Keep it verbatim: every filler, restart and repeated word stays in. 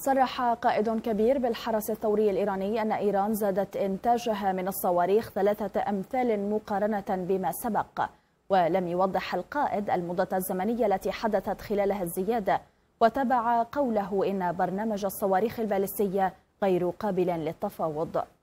صرح قائد كبير بالحرس الثوري الإيراني أن إيران زادت إنتاجها من الصواريخ ثلاثة أمثال مقارنة بما سبق، ولم يوضح القائد المدة الزمنية التي حدثت خلالها الزيادة، وتابع قوله إن برنامج الصواريخ البالستية غير قابل للتفاوض.